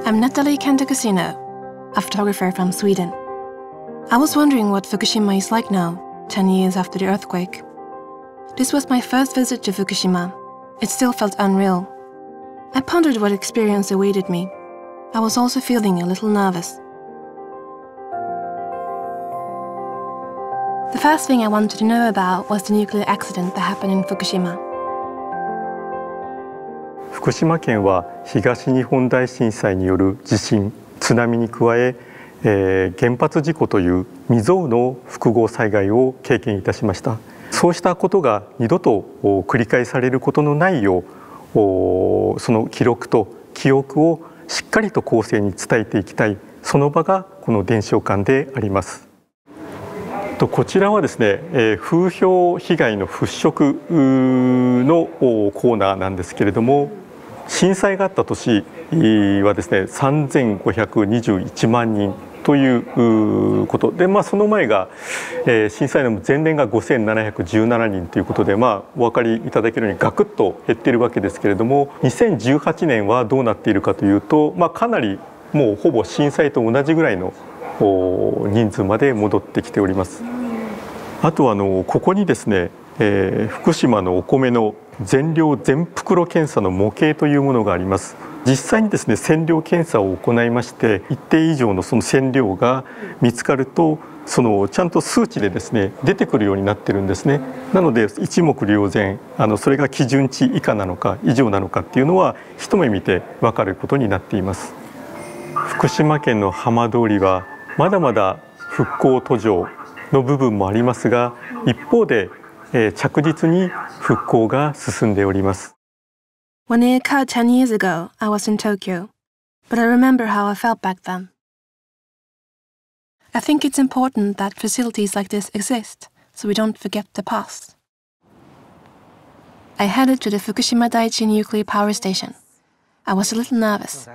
I'm Nathalie Cantacuzino, a photographer from Sweden. I was wondering what Fukushima is like now, 10 years after the earthquake. This was my first visit to Fukushima. It still felt unreal. I pondered what experience awaited me. I was also feeling a little nervous. The first thing I wanted to know about was the nuclear accident that happened in Fukushima. 福島県は東日本大震災による地震、津波に加え原発事故という未曾有の複合災害を経験いたしました。そうしたことが二度と繰り返されることのないよう、その記録と記憶をしっかりと後世に伝えていきたい、その場がこの伝承館であります。こちらはですね、風評被害の払拭のコーナーなんですけれども、震災があった年はですね、3521万人ということで、その前が震災の前年が5717人ということで、お分かりいただけるようにガクッと減っているわけですけれども、2018年はどうなっているかというと、かなりもうほぼ震災と同じぐらいの人数まで戻ってきております。あとここにですね、福島のお米の全量全袋検査の模型というものがあります。実際にですね、線量検査を行いまして、一定以上のその線量が見つかると、ちゃんと数値でですね出てくるようになってるんですね。なので一目瞭然、それが基準値以下なのか以上なのかっていうのは一目見て分かることになっています。福島県の浜通りはまだまだ復興途上の部分もありますが、一方で着実に復興が進んでおります。 When it occurred 10 years ago, I was in Tokyo, but I remember how I felt back then. I think it's important that facilities like this exist, so we don't forget the past. I headed to the Fukushima Daiichi nuclear power station. I was a little nervous.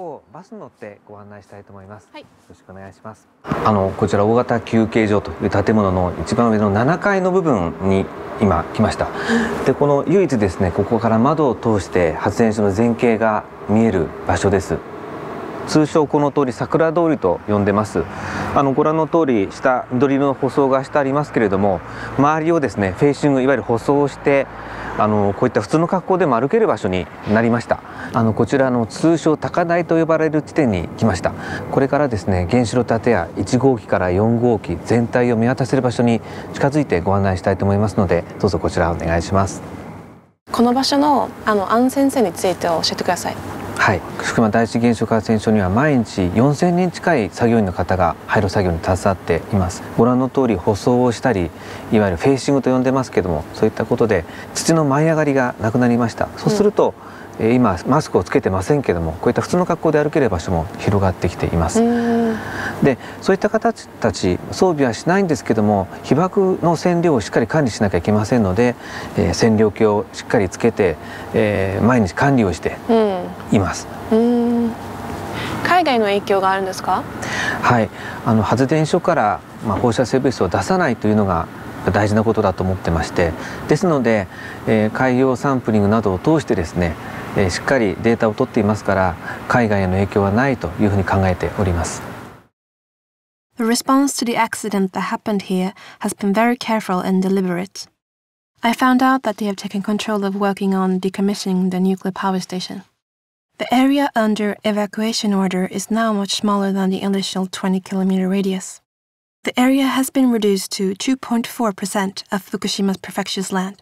こちら大型休憩所という建物の一番上の7階の部分に今来ました。で、この唯一ですね、ここから窓を通して発電所の全景が見える場所です。通称この通り桜通りと呼んでます。ご覧の通り下緑色の舗装がしてありますけれども、周りをですねフェーシング、いわゆる舗装をしてこういった普通の格好でも歩ける場所になりました。こちらの通称高台と呼ばれる地点に来ました。これからですね、原子炉建屋1号機から4号機全体を見渡せる場所に近づいてご案内したいと思いますので、どうぞこちらお願いします。 この場所の安全性について教えてください。 はい、福島第一原子力発電所には毎日4000人近い作業員の方が廃炉作業に携わっています。ご覧の通り舗装をしたり、いわゆるフェーシングと呼んでますけども、そういったことで土の舞い上がりがなくなりました。そうすると、今マスクをつけてませんけども、こういった普通の格好で歩ける場所も広がってきています。で、そういった方たち装備はしないんですけども、被爆の線量をしっかり管理しなきゃいけませんので、線量計をしっかりつけて、毎日管理をしています。 海外の影響があるんですか？ はい、発電所から放射性物質を出さないというのが大事なことだと思ってまして、ですので、海洋サンプリングなどを通してですね、しっかりデータを取っていますから、海外への影響はないというふうに考えております。 The response to the accident that happened here has been very careful and deliberate. I found out that they have taken control of working on decommissioning the nuclear power station. The area under evacuation order is now much smaller than the initial 20-kilometer radius. The area has been reduced to 2.4% of Fukushima Prefecture's land.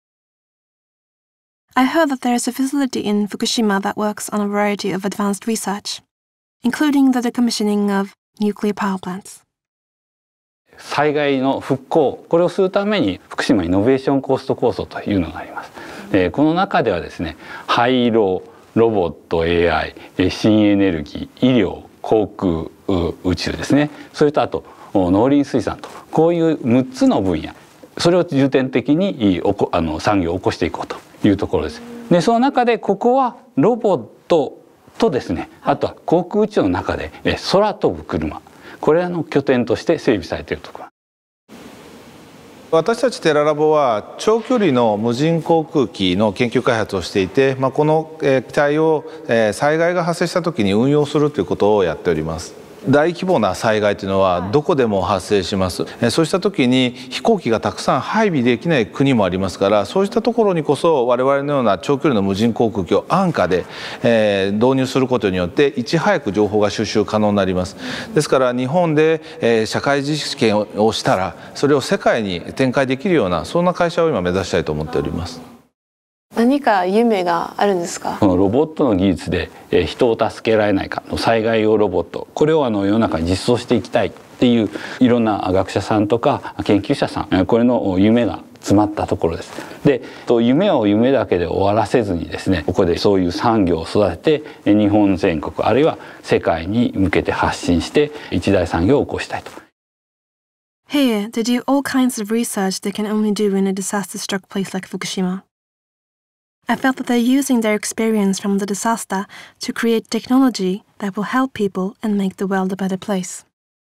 I heard that there is a facility in Fukushima that works on a variety of advanced research, including the decommissioning of nuclear power plants. 災害の復興、これをするために福島イノベーションコースト構想というのがあります。この中ではですね、廃炉、ロボット、AI、新エネルギー、医療、航空、宇宙ですね、それとあと農林水産と、こういう6つの分野、それを重点的に産業を起こしていこうというところです。で、その中でここはロボットとですね、あとは航空宇宙の中で空飛ぶ車、これらの拠点として整備されているところ。 私たちテララボは長距離の無人航空機の研究開発をしていて、この機体を災害が発生した時に運用するということをやっております。大規模な災害というのはどこでも発生します。そうした時に飛行機がたくさん配備できない国もありますから、そうしたところにこそ我々のような長距離の無人航空機を安価で導入することによっていち早く情報が収集可能になります。ですから日本で社会実験をしたらそれを世界に展開できるようなそんな会社を今目指したいと思っております。 何か夢があるんですか？ このロボットの技術で人を助けられないかの災害用ロボット、これを世の中に実装していきたいっていういろんな学者さんとか研究者さん、これの夢が詰まったところです。で、夢を夢だけで終わらせずにですね、ここでそういう産業を育てて日本全国あるいは世界に向けて発信して一大産業を起こしたいと。 Here, they do all kinds of research they can only do in a disaster-struck place like Fukushima. I felt that they're using their experience from the disaster to create technology that will help people and make the world a better place.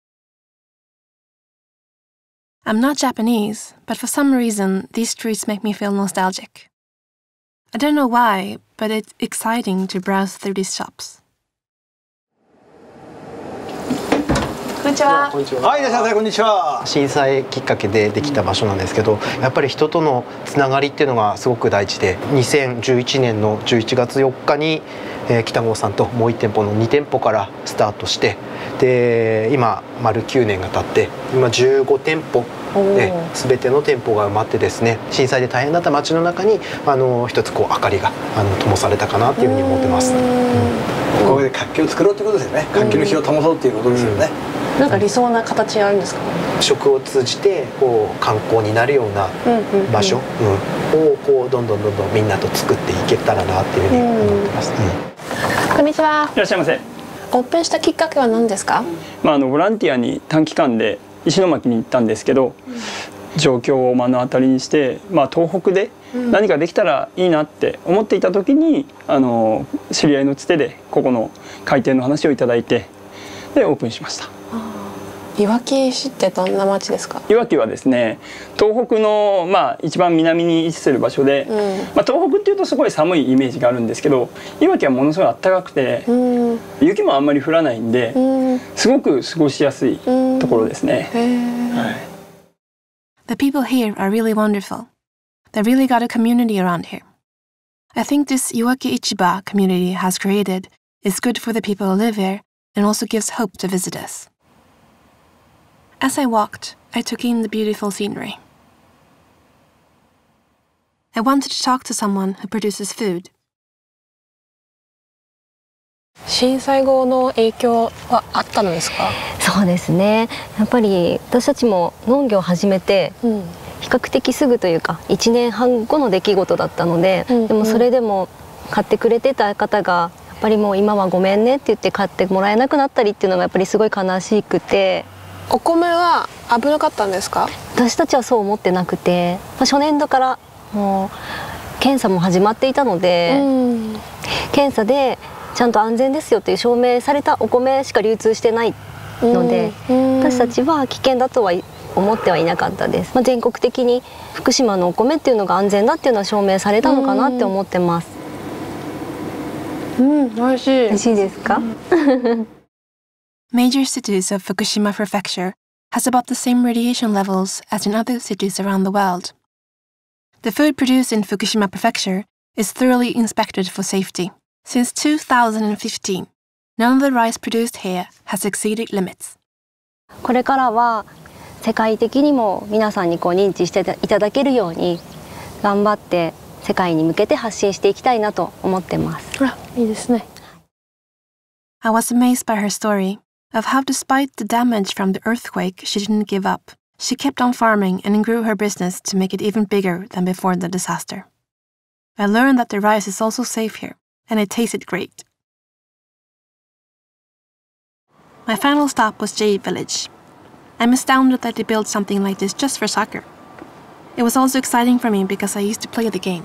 I'm not Japanese, but for some reason, these streets make me feel nostalgic. I don't know why, but it's exciting to browse through these shops. こんにちは。 はい、いらっしゃい、こんにちは。震災きっかけでできた場所なんですけど、やっぱり人とのつながりっていうのがすごく大事で、2011年の11月4日に北郷さんともう1店舗の2店舗からスタートして、で今丸9年が経って今15店舗で全ての店舗が埋まってですね、震災で大変だった街の中に一つ明かりが灯されたかなというふうに思ってます。 ここで活気を作ろうということですよね。活気の火を灯そうということですよね。なんか理想な形あるんですか？ 食を通じて観光になるような場所をどんどんみんなと作っていけたらなっていうふうに思ってます。 こんにちは。 いらっしゃいませ。 オープンしたきっかけは何ですか？ ボランティアに短期間で石巻に行ったんですけど、状況を目の当たりにして、東北で何かできたらいいなって思っていた時に、知り合いのつてでここの開店の話をいただいて、でオープンしました。 いわき市ってどんな町ですか？ いわきはですね、東北の一番南に位置する場所で、東北っていうとすごい寒いイメージがあるんですけど、いわきはものすごい暖かくて、雪もあんまり降らないんで、すごく過ごしやすいところですね。 The people here are really wonderful. They really got a community around here. I think this Iwaki Ichiba community has created is good for the people who live here and also gives hope to visitors. As I walked, I took in the beautiful scenery. I wanted to talk to someone who produces food. 震災後の影響はあったのですか？ そうですね。やっぱり私たちも農業を始めて、比較的すぐというか1年半後の出来事だったので、でもそれでも買ってくれてた方がやっぱりもう今はごめんねって言って買ってもらえなくなったりっていうのがやっぱりすごい悲しくて。 お米は危なかったんですか？ 私たちはそう思ってなくて、初年度からもう検査も始まっていたので、検査でちゃんと安全ですよっていう証明されたお米しか流通してないので、私たちは危険だとは思ってはいなかったです。全国的に福島のお米っていうのが安全だっていうのは証明されたのかなって思ってます。 美味しい。 美味しいですか ？Major cities of Fukushima Prefecture has about the same radiation levels as in other cities around the world. The food produced in Fukushima Prefecture is thoroughly inspected for safety. Since 2015, none of the rice produced here has exceeded limits. これからは世界的にも皆さんに認知していただけるように頑張って世界に向けて発信していきたいなと思ってます。 いいですね。 I was amazed by her story of how despite the damage from the earthquake, she didn't give up. She kept on farming and grew her business to make it even bigger than before the disaster. I learned that the rice is also safe here, and it tasted great. My final stop was J Village. I'm astounded that they built something like this just for soccer. It was also exciting for me because I used to play the game.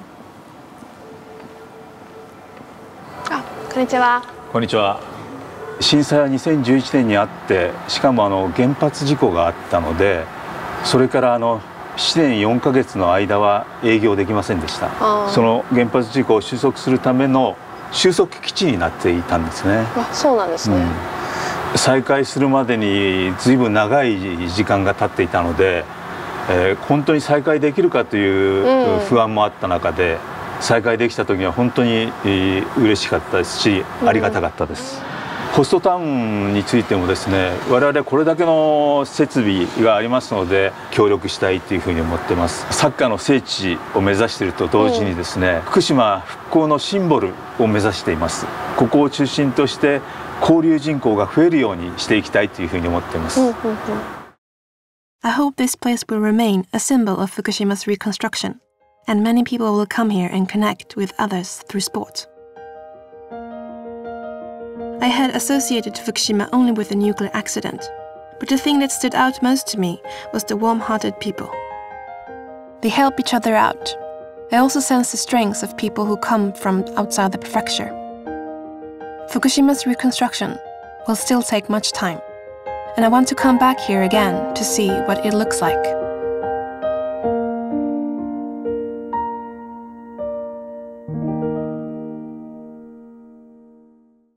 こんにちは。 こんにちは。震災は2011年にあって、しかも原発事故があったので、それから 7年4ヶ月の間は営業できませんでした。その原発事故を収束するための収束基地になっていたんですね。 そうなんですね。 再開するまでに随分長い時間が経っていたので、本当に再開できるかという不安もあった中で、再開できた時には本当に嬉しかったですし、ありがたかったです。ホストタウンについてもですね、我々これだけの設備がありますので協力したいというふうに思ってます。サッカーの聖地を目指していると同時にですね、福島復興のシンボルを目指しています。ここを中心として交流人口が増えるようにしていきたいというふうに思っています。 I hope this place will remain a symbol of Fukushima's reconstruction, and many people will come here and connect with others through sport. I had associated Fukushima only with the nuclear accident, but the thing that stood out most to me was the warm-hearted people. They help each other out. I also sense the strength of people who come from outside the prefecture. Fukushima's reconstruction will still take much time, and I want to come back here again to see what it looks like.